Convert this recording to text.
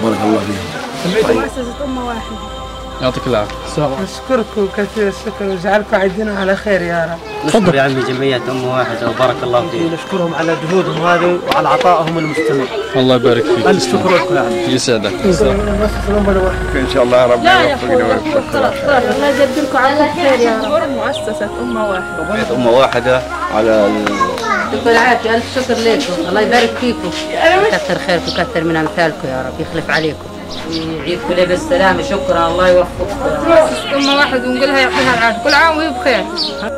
بارك الله فيهم. مؤسسة أمة واحدة. يعطيك العافية. نشكركم كثير الشكر ويجعلكم عايدين على خير يا رب. نشكر يا عمي جمعية أمة واحدة وبارك الله فيك. نشكرهم على جهودهم هذه وعلى عطائهم المستمر. الله يبارك فيك. ألف شكر لكم يا عمي. يسعدك. إن شاء الله ربنا يوفقنا ويوفقك. خلاص الله يجزيكم على خير يا رب. مؤسسة أمة واحدة. أمة واحدة على يعطيكم العافية. ألف شكر لكم. الله يبارك فيكم. كثر خيركم وكثر من أمثالكم يا رب. يخلف عليكم. يعيدكم ليه بالسلامة. شكرا. الله يوفقكم. مؤسسة أمة واحدة ونقولها يعطيها العافية. كل عام وهي بخير.